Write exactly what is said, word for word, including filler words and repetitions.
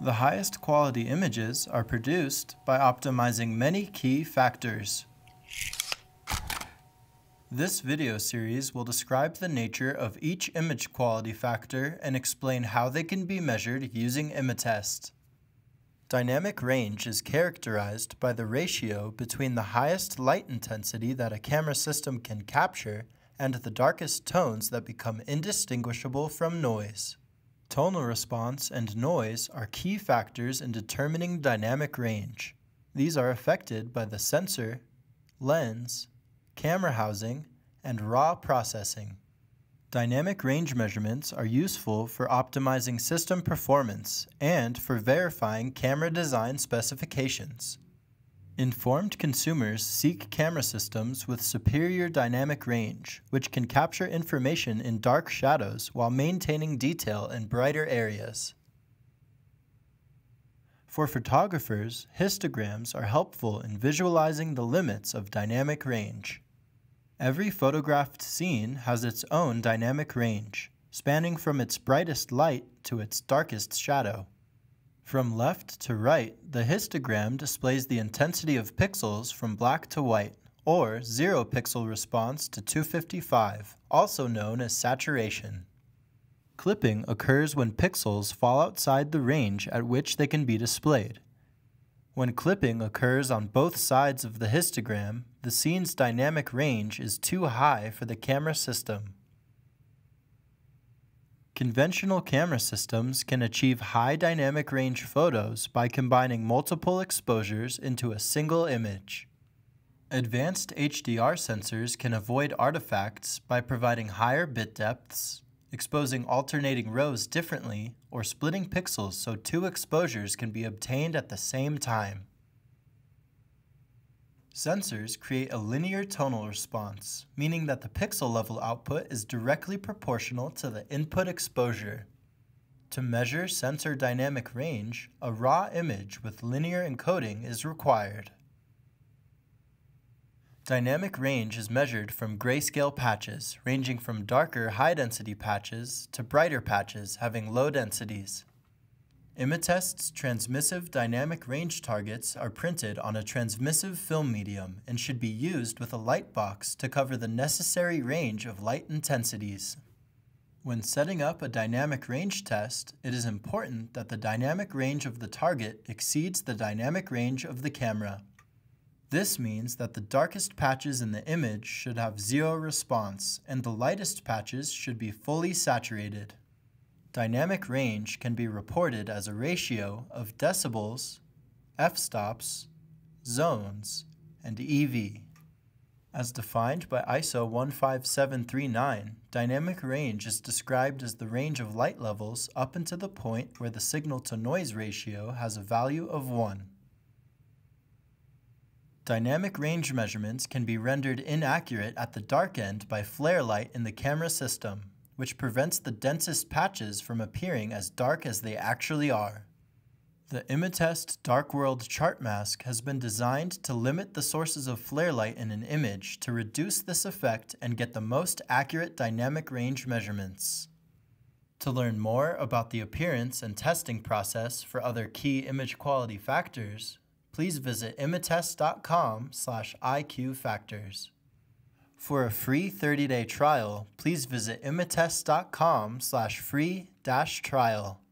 The highest quality images are produced by optimizing many key factors. This video series will describe the nature of each image quality factor and explain how they can be measured using ImaTest. Dynamic range is characterized by the ratio between the highest light intensity that a camera system can capture and the darkest tones that become indistinguishable from noise. Tonal response and noise are key factors in determining dynamic range. These are affected by the sensor, lens, camera housing, and raw processing. Dynamic range measurements are useful for optimizing system performance and for verifying camera design specifications. Informed consumers seek camera systems with superior dynamic range, which can capture information in dark shadows while maintaining detail in brighter areas. For photographers, histograms are helpful in visualizing the limits of dynamic range. Every photographed scene has its own dynamic range, spanning from its brightest light to its darkest shadow. From left to right, the histogram displays the intensity of pixels from black to white, or zero pixel response to two fifty-five, also known as saturation. Clipping occurs when pixels fall outside the range at which they can be displayed. When clipping occurs on both sides of the histogram, the scene's dynamic range is too high for the camera system. Conventional camera systems can achieve high dynamic range photos by combining multiple exposures into a single image. Advanced H D R sensors can avoid artifacts by providing higher bit depths, exposing alternating rows differently, or splitting pixels so two exposures can be obtained at the same time. Sensors create a linear tonal response, meaning that the pixel level output is directly proportional to the input exposure. To measure sensor dynamic range, a raw image with linear encoding is required. Dynamic range is measured from grayscale patches, ranging from darker high-density patches to brighter patches having low densities. ImaTest's transmissive dynamic range targets are printed on a transmissive film medium and should be used with a light box to cover the necessary range of light intensities. When setting up a dynamic range test, it is important that the dynamic range of the target exceeds the dynamic range of the camera. This means that the darkest patches in the image should have zero response, and the lightest patches should be fully saturated. Dynamic range can be reported as a ratio of decibels, f-stops, zones, and E V. As defined by I S O one five seven three nine, dynamic range is described as the range of light levels up until the point where the signal-to-noise ratio has a value of one. Dynamic range measurements can be rendered inaccurate at the dark end by flare light in the camera system, which prevents the densest patches from appearing as dark as they actually are. The ImaTest Dark World Chart Mask has been designed to limit the sources of flare light in an image to reduce this effect and get the most accurate dynamic range measurements. To learn more about the appearance and testing process for other key image quality factors, please visit imatest dot com slash I Q factors. For a free thirty day trial, please visit imatest dot com slash free dash trial.